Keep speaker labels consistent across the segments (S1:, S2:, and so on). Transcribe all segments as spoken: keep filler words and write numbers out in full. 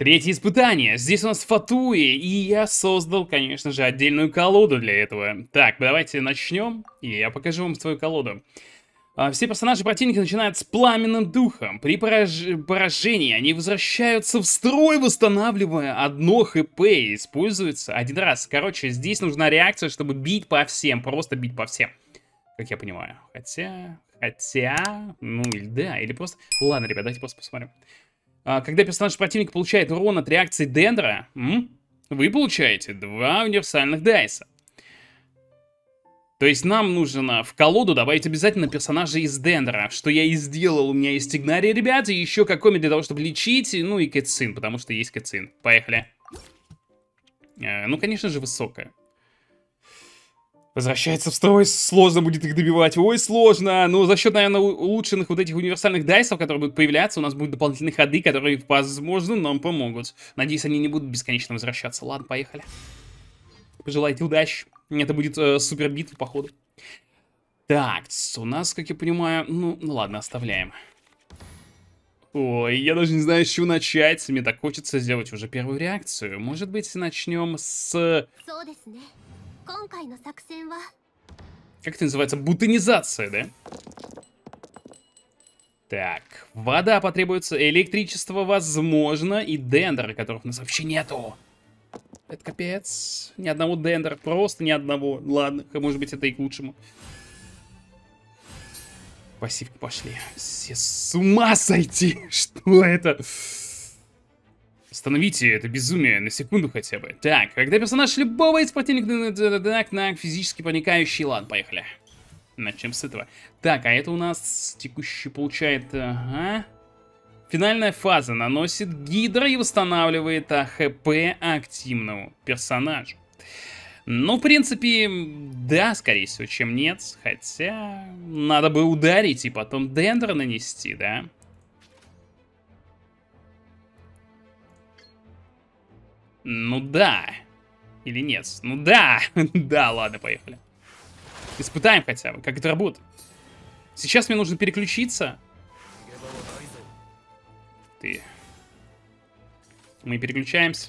S1: Третье испытание. Здесь у нас Фатуи, и я создал, конечно же, отдельную колоду для этого. Так, давайте начнем, и я покажу вам свою колоду. А, все персонажи противника начинают с пламенным духом. При пораж... поражении они возвращаются в строй, восстанавливая одно хп. Используется один раз. Короче, здесь нужна реакция, чтобы бить по всем. Просто бить по всем. Как я понимаю. Хотя... Хотя... Ну, или да, или просто... Ладно, ребят, давайте просто посмотрим. А, когда персонаж противника получает урон от реакции Дендра, м? Вы получаете два универсальных дайса. То есть нам нужно в колоду добавить обязательно персонажа из Дендра, что я и сделал. У меня есть Игнария, ребята, и еще Какоми для того, чтобы лечить, ну и Кэтсин, потому что есть Кэтсин. Поехали. А, ну, конечно же, высокая. Возвращается в строй, сложно будет их добивать. Ой, сложно. Но за счет, наверное, улучшенных вот этих универсальных дайсов, которые будут появляться, у нас будут дополнительные ходы, которые, возможно, нам помогут. Надеюсь, они не будут бесконечно возвращаться. Ладно, поехали. Пожелайте удачи. Это будет э, супер битва, походу. Так, у нас, как я понимаю... Ну, ну ладно, оставляем. Ой, я даже не знаю, с чего начать. Мне так хочется сделать уже первую реакцию. Может быть, начнем с... Как это называется? Бутонизация, да? Так, вода потребуется, электричество возможно, и дендеры, которых у нас вообще нету. Это капец. Ни одного дендера, просто ни одного. Ладно, может быть, это и к лучшему. Пассивки пошли. Все с ума сойти! Что это? Остановите это безумие на секунду хотя бы. Так, когда персонаж любого из противников на физически проникающий, ладно, поехали. Начнем с этого. Так, а это у нас текущий получает... Ага. Финальная фаза наносит гидро и восстанавливает АХП активному персонажу. Ну, в принципе, да, скорее всего, чем нет. Хотя, надо бы ударить и потом дендер нанести, да? Ну да. Или нет? Ну да. Да, ладно, поехали. Испытаем хотя бы, как это работает. Сейчас мне нужно переключиться. Ты. Мы переключаемся.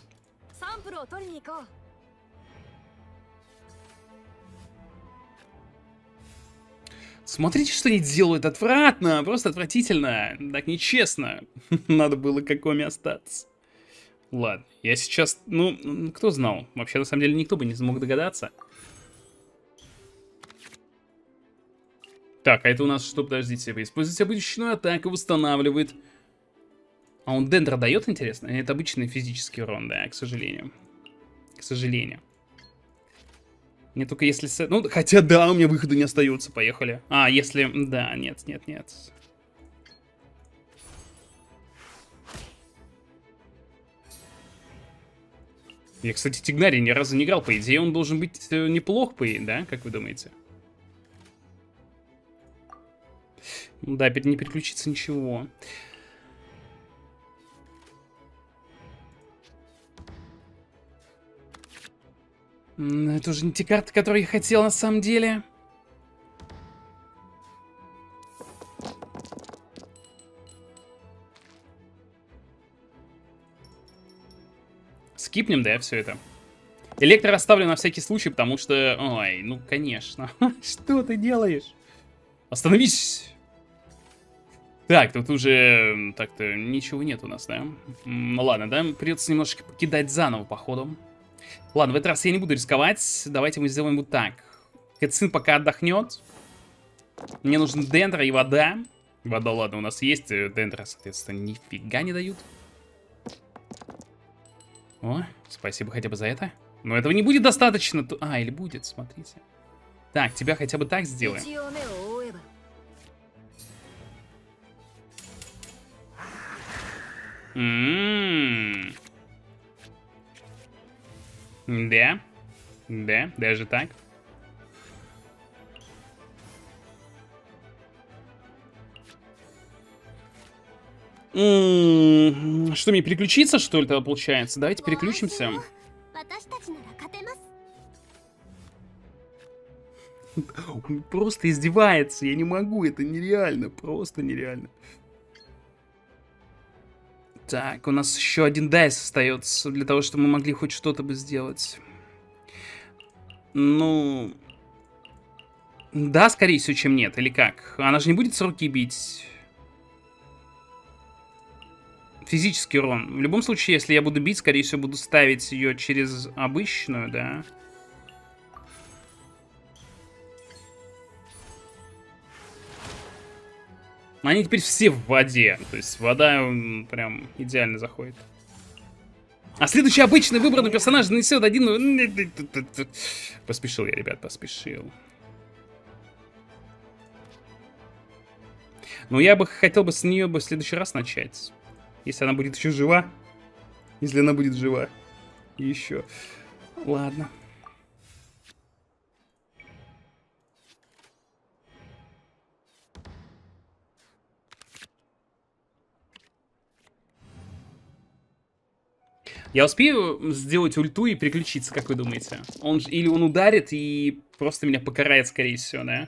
S1: Смотрите, что они делают. Отвратно. Просто отвратительно. Так нечестно. Надо было Какоми остаться. Ладно, я сейчас... Ну, кто знал? Вообще, на самом деле, никто бы не смог догадаться. Так, а это у нас что? Подождите. Используйте обычную атаку, восстанавливает. А он дендра дает, интересно? Это обычный физический урон, да, к сожалению. К сожалению. Не только если... Ну, хотя да, у меня выхода не остается. Поехали. А, если... Да, нет, нет, нет. Я, кстати, Тигнари ни разу не играл. По идее, он должен быть неплох, по идее, да? Как вы думаете? Да, не переключиться ничего. Это уже не те карты, которые я хотел на самом деле. Скипнем, да, все это. Электро расставлю на всякий случай, потому что... Ой, ну, конечно. Что ты делаешь? Остановись! Так, тут уже... Так-то ничего нет у нас, да? Ну, ладно, да? Придется немножко покидать заново, походу. Ладно, в этот раз я не буду рисковать. Давайте мы сделаем вот так. Кэтсин пока отдохнет. Мне нужен дендра и вода. Вода, ладно, у нас есть дендра, соответственно, нифига не дают. О, спасибо хотя бы за это. Но этого не будет достаточно. А, или будет, смотрите. Так, тебя хотя бы так сделаем. М-м-м. Да. Да, даже так. М-м-м. Что, мне переключиться, что ли, тогда получается? Давайте переключимся. Он просто издевается, я не могу, это нереально, просто нереально. Так, у нас еще один дайс остается для того, чтобы мы могли хоть что-то бы сделать. Ну... Да, скорее всего, чем нет, или как? Она же не будет с руки бить. Физический урон. В любом случае, если я буду бить, скорее всего, буду ставить ее через обычную, да. Они теперь все в воде. То есть вода прям идеально заходит. А следующий обычный выбранный персонаж нанесет один... Поспешил я, ребят, поспешил. Но я бы хотел бы с нее бы в следующий раз начать. Если она будет еще жива. Если она будет жива. Еще. Ладно. Я успею сделать ульту и переключиться, как вы думаете? Он ж... Или он ударит и просто меня покарает, скорее всего, да?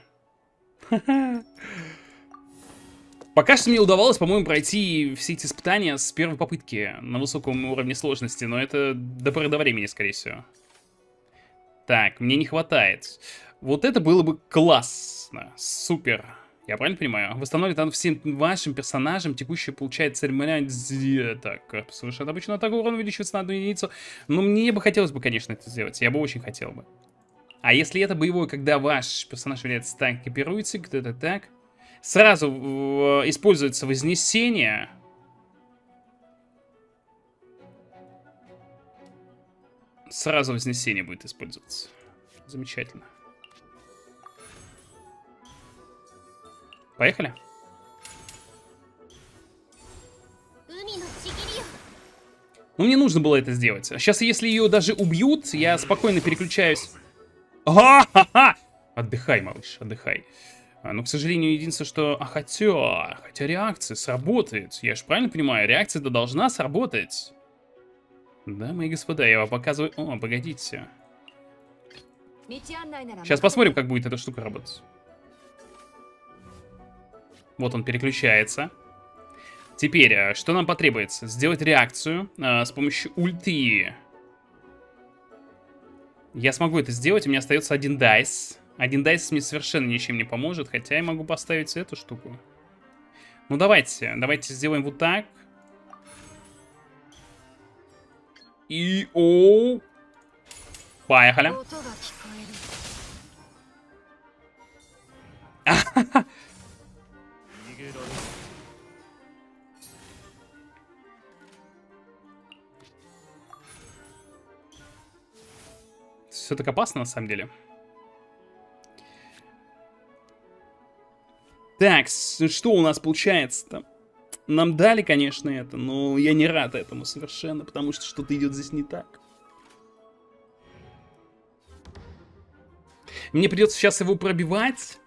S1: Пока что мне удавалось, по-моему, пройти все эти испытания с первой попытки на высоком уровне сложности, но это до поры до времени, скорее всего. Так, мне не хватает. Вот это было бы классно. Супер. Я правильно понимаю? Восстановит он всем вашим персонажам текущее получает церемония. Так, совершенно обычно атака урона увеличивается на одну единицу. Но мне бы хотелось бы, конечно, это сделать. Я бы очень хотел бы. А если это боевой, когда ваш персонаж является так, копируется, кто-то так, сразу э, используется вознесение. Сразу вознесение будет использоваться. Замечательно. Поехали. Ну, мне нужно было это сделать. Сейчас, если ее даже убьют, я спокойно переключаюсь. А-ха-ха! Отдыхай, малыш, отдыхай. А, но, к сожалению, единственное, что... А хотя... Хотя реакция сработает. Я же правильно понимаю, реакция-то должна сработать. Да, мои господа, я вам показываю... О, погодите. Сейчас посмотрим, как будет эта штука работать. Вот он переключается. Теперь, что нам потребуется? Сделать реакцию э, с помощью ульты. Я смогу это сделать, у меня остается один дайс. Один дайс мне совершенно ничем не поможет, хотя я могу поставить эту штуку. Ну давайте, давайте сделаем вот так. И... О! Поехали. Все так опасно, на самом деле. Так, что у нас получается-то? Нам дали, конечно, это, но я не рад этому совершенно, потому что что-то идет здесь не так. Мне придется сейчас его пробивать.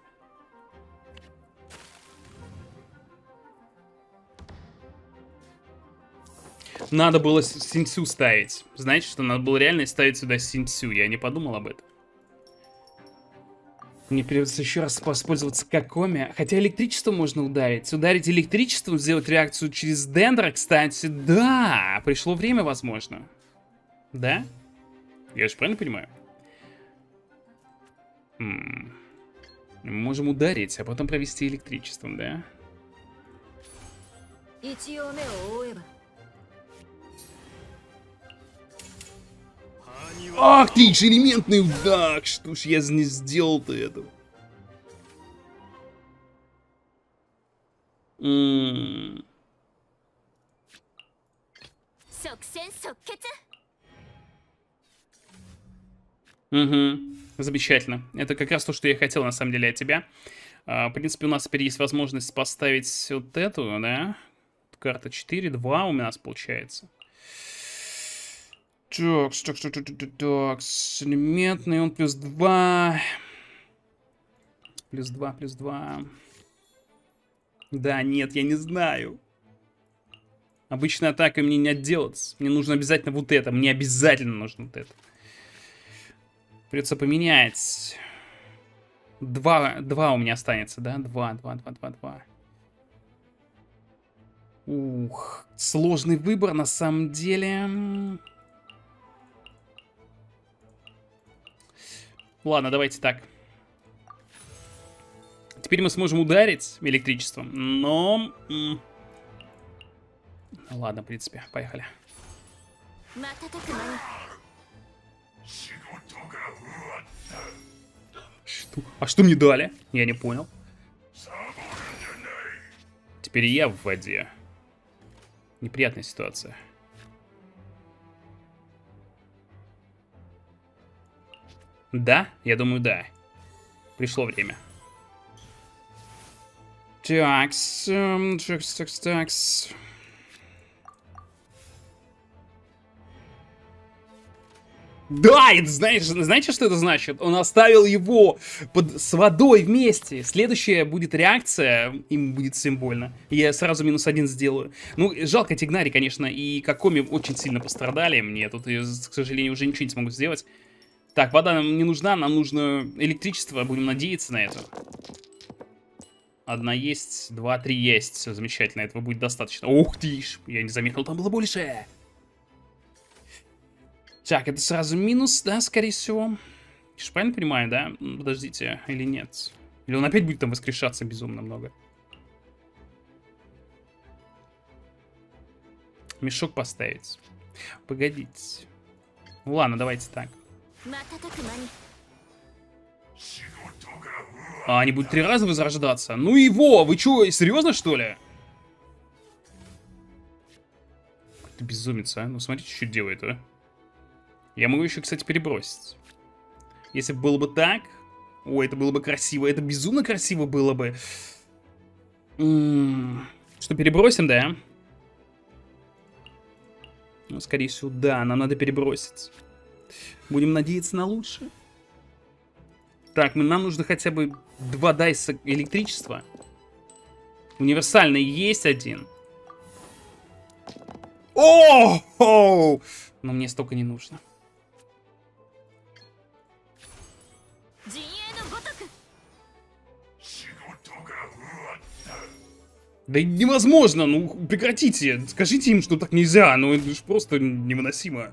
S1: Надо было синьцю ставить. Знаете, что надо было реально ставить сюда синьцю. Я не подумал об этом. Мне придется еще раз воспользоваться Какоми. Хотя электричество можно ударить. Ударить электричеством, сделать реакцию через Дендра, кстати. Да, пришло время, возможно. Да? Я же правильно понимаю? М-м. Мы можем ударить, а потом провести электричеством, да? Ах ты, элементный удар! Что ж я не сделал-то этого? М-м. Угу. Замечательно. Это как раз то, что я хотел, на самом деле, от тебя. А, в принципе, у нас теперь есть возможность поставить вот эту, да? Карта четыре, два у нас получается. Такс, такс, такс, такс, такс. Элементный, он плюс два. Плюс два, плюс два. Да, нет, я не знаю. Обычной атакой мне не отделаться. Мне нужно обязательно вот это. Мне обязательно нужно вот это. Придется поменять. Два, два у меня останется, да? Два, два, два, два, два. Ух, сложный выбор на самом деле. Ладно, давайте так. Теперь мы сможем ударить электричеством, но... Ладно, в принципе, поехали. Что? А что мне дали? Я не понял. Теперь я в воде. Неприятная ситуация. Да? Я думаю, да. Пришло время. Такс, такс, такс, такс. Да, это знаешь, знаете, что это значит? Он оставил его под, с водой вместе. Следующая будет реакция, им будет всем больно. Я сразу минус один сделаю. Ну, жалко Тигнари, конечно, и Какоми очень сильно пострадали. Мне тут, к сожалению, уже ничего не смогу сделать. Так, вода нам не нужна, нам нужно электричество, будем надеяться на это. Одна есть, два, три есть. Все замечательно, этого будет достаточно. Ух ты ж, я не заметил, там было больше. Так, это сразу минус, да, скорее всего. Я же правильно понимаю, да? Подождите, или нет? Или он опять будет там воскрешаться безумно много? Мешок поставить. Погодите. Ну ладно, давайте так. А, они будут три раза возрождаться? Ну его, вы чё, серьезно что ли? Ты безумец, а? Ну смотрите, что делает, а? Я могу еще, кстати, перебросить. Если бы было бы так... Ой, это было бы красиво. Это безумно красиво было бы. М-м-м. Что, перебросим, да? Ну, скорее всего, да. Нам надо перебросить. Будем надеяться на лучшее. Так, нам нужно хотя бы два дайса электричества. Универсальный есть один. О! Но мне столько не нужно. Да невозможно, ну прекратите, скажите им, что так нельзя, ну это же просто невыносимо.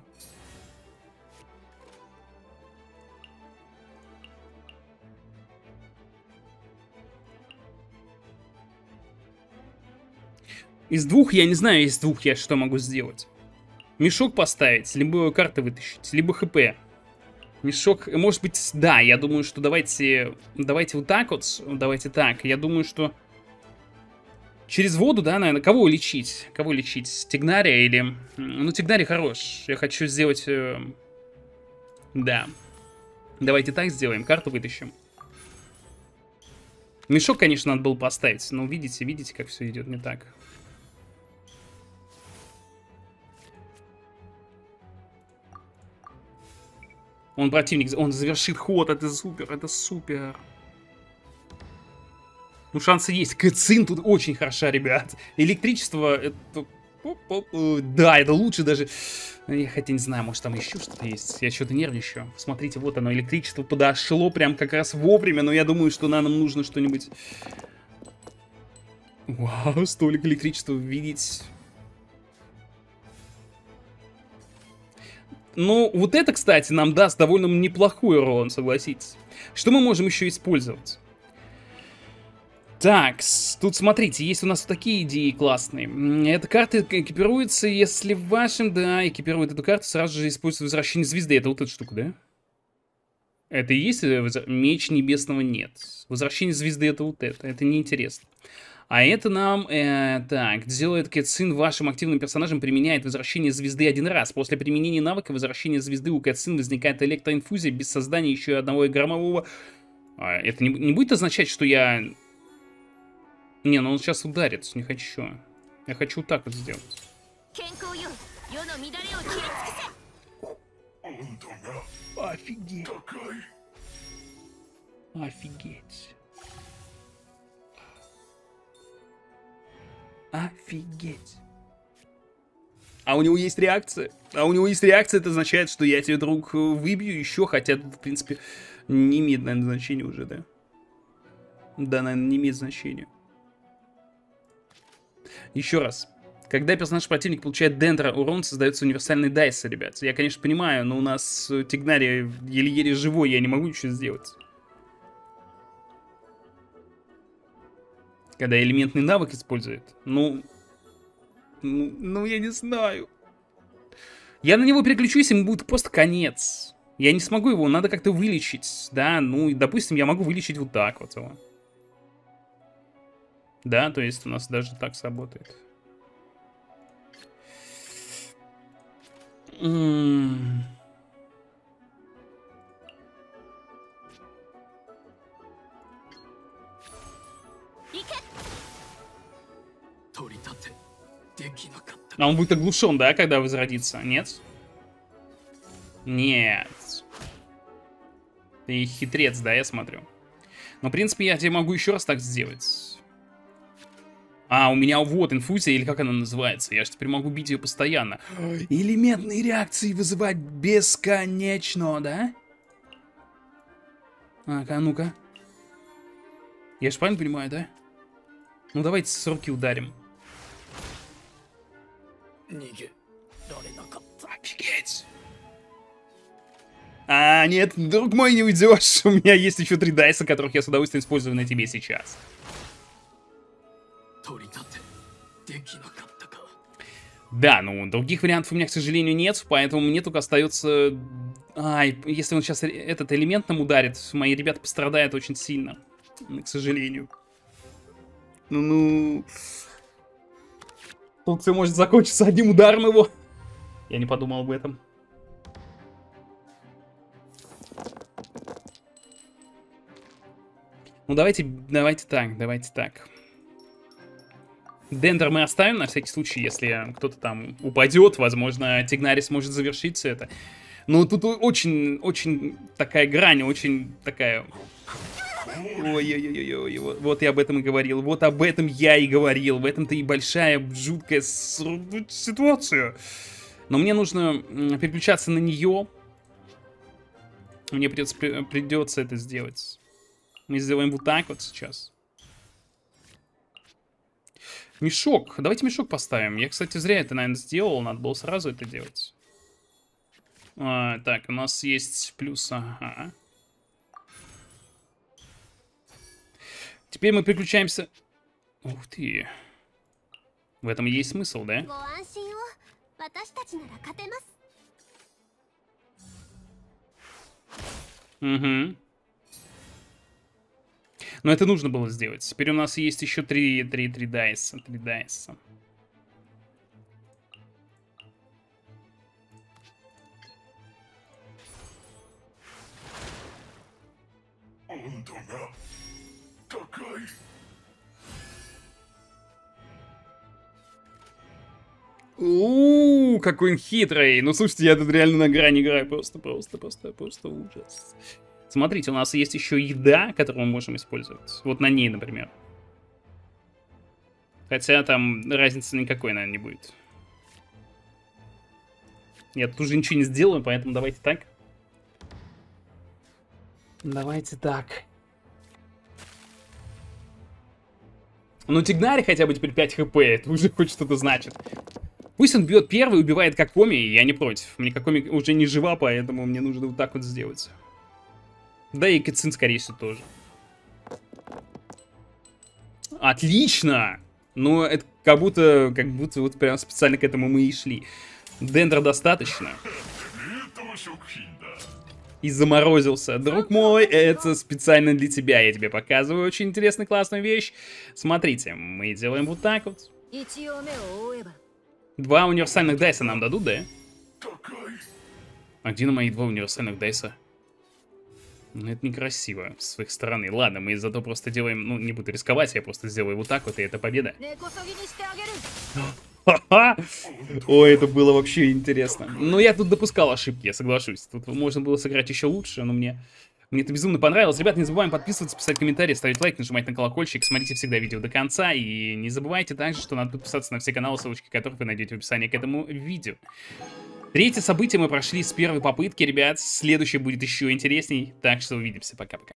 S1: Из двух, я не знаю, из двух я что могу сделать. Мешок поставить, либо карты вытащить, либо хп. Мешок, может быть, да, я думаю, что давайте, давайте вот так вот, давайте так, я думаю, что... Через воду, да, наверное, кого лечить? Кого лечить? Тигнария или... Ну, Тигнарий хорош. Я хочу сделать... Э... Да. Давайте так сделаем. Карту вытащим. Мешок, конечно, надо было поставить. Но видите, видите, как все идет не так. Он противник, он завершит ход. Это супер, это супер. Ну, шансы есть. Кэцин тут очень хороша, ребят. Электричество, это... Да, это лучше даже... Я хотя не знаю, может там еще что-то есть. Я что-то нервничаю. Смотрите, вот оно, электричество подошло прям как раз вовремя. Но я думаю, что нам нужно что-нибудь... Вау, столик электричества видеть. Ну, вот это, кстати, нам даст довольно неплохой урон, согласитесь. Что мы можем еще использовать? Так, тут смотрите, есть у нас такие идеи классные. Эта карта экипируется, если в вашем, да, экипирует эту карту, сразу же использует возвращение звезды. Это вот эта штука, да? Это и есть меч небесного? Нет. Возвращение звезды это вот это. Это неинтересно. А это нам, э, так, делает Кэцин вашим активным персонажем, применяет возвращение звезды один раз. После применения навыка возвращения звезды у Кэцин возникает электроинфузия без создания еще одного громового... А, это не, не будет означать, что я... Не, ну он сейчас ударит, не хочу. Я хочу вот так вот сделать. Офигеть. Офигеть. Офигеть. А у него есть реакция. А у него есть реакция, это означает, что я тебе, друг, выбью еще, хотя, в принципе, не имеет, наверное, значения уже, да? Да, наверное, не имеет значения. Еще раз. Когда персонаж противника получает дендра, урон создается универсальный дайс, ребят. Я, конечно, понимаю, но у нас Тигнари еле-еле живой, я не могу ничего сделать. Когда элементный навык использует. Ну, ну, ну, я не знаю. Я на него переключусь, ему будет просто конец. Я не смогу его, надо как-то вылечить. Да, ну, допустим, я могу вылечить вот так вот его. Да, то есть у нас даже так сработает. М-м. А он будет оглушен, да, когда возродится? Нет? Нет. Ты хитрец, да, я смотрю. Но, в принципе, я тебе могу еще раз так сделать. А, у меня вот инфузия, или как она называется. Я же теперь могу бить ее постоянно. Элементные реакции вызывать бесконечно, да? А-ка, ну-ка. Я же правильно понимаю, да? Ну, давайте с руки ударим. Офигеть. А, нет, друг мой, не уйдешь. У меня есть еще три дайса, которых я с удовольствием использую на тебе сейчас. Да, ну, других вариантов у меня, к сожалению, нет, поэтому мне только остается... Ай, если он сейчас этот элемент нам ударит, мои ребята пострадают очень сильно. К сожалению. Ну-ну... Тут все может закончиться одним ударом его. Я не подумал об этом. Ну, давайте, давайте так, давайте так. Дендер мы оставим на всякий случай, если кто-то там упадет. Возможно, Тигнари сможет завершить все это. Но тут очень, очень такая грань, очень такая... Ой-ой-ой-ой, вот, вот я об этом и говорил. Вот об этом я и говорил. В этом-то и большая, жуткая ситуация. Но мне нужно переключаться на нее. Мне придется, придется это сделать. Мы сделаем вот так вот сейчас. Мешок. Давайте мешок поставим. Я, кстати, зря это, наверное, сделал. Надо было сразу это делать. А, так, у нас есть плюс. Ага. Теперь мы переключаемся... Ух ты. В этом и есть смысл, да? Угу. Но это нужно было сделать. Теперь у нас есть еще три, три, три дайса. Три дайса. Ууу, какой он хитрый. Ну, слушайте, я тут реально на грани играю. Просто, просто, просто, просто ужас. Смотрите, у нас есть еще еда, которую мы можем использовать. Вот на ней, например. Хотя там разницы никакой, наверное, не будет. Я тут уже ничего не сделаю, поэтому давайте так. Давайте так. Ну, Тигнари хотя бы теперь пять хп, это уже хоть что-то значит. Пусть он бьет первый, убивает Какоми, я не против. Мне Какоми уже не жива, поэтому мне нужно вот так вот сделать. Да и Кэцин, скорее всего, тоже. Отлично! Ну, это как будто, как будто вот прям специально к этому мы и шли. Дендра достаточно. И заморозился. Друг мой, это специально для тебя. Я тебе показываю очень интересную, классную вещь. Смотрите, мы делаем вот так вот. Два универсальных дайса нам дадут, да? А где на мои два универсальных дайса? Ну, это некрасиво с их стороны. Ладно, мы зато просто делаем... Ну, не буду рисковать, я просто сделаю вот так вот, и это победа. Ой, это было вообще интересно. Ну, я тут допускал ошибки, я соглашусь. Тут можно было сыграть еще лучше, но мне... Мне это безумно понравилось. Ребят, не забываем подписываться, писать комментарии, ставить лайк, нажимать на колокольчик. Смотрите всегда видео до конца. И не забывайте также, что надо подписаться на все каналы, ссылочки которых вы найдете в описании к этому видео. Третье событие мы прошли с первой попытки, ребят. Следующее будет еще интересней. Так что увидимся. Пока-пока.